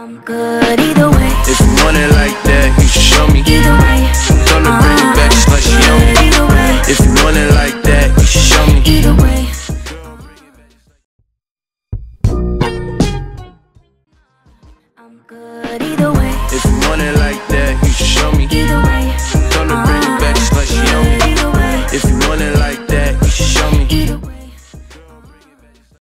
I'm good either way. If you want it like that, you should show me. Either way, Gonna bring you back just like she own me. either way, If you want it like that, you should show me. either way. I'm good either way. If you want it like